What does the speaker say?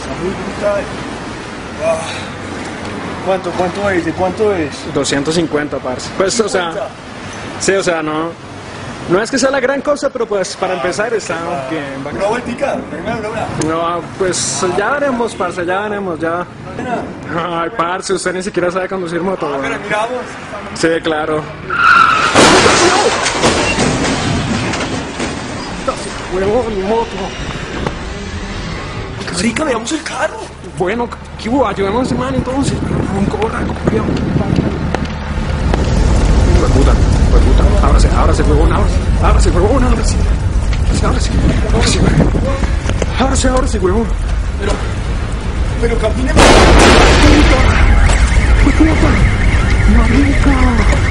muy brutal. ¿Cuánto es? ¿De cuánto es? 250, parce. Pues, o sea, sí, o sea, no es que sea la gran cosa, pero pues para empezar está bien. Una vueltica, primero una. No, pues ya veremos, parce, ya veremos, ya. Ay, parce, usted ni siquiera sabe conducir moto. Pero miramos. Sí, claro. Huevón, mi moto. Marica, veamos el carro. Bueno, ¿qué hubo? Ayudemos a ese man entonces. Corra, cuidado. Puta. Ábrase, huevón, ábrase, huevón, ábrase. Ábrase, huevón. Pero camine. Puta. Marica.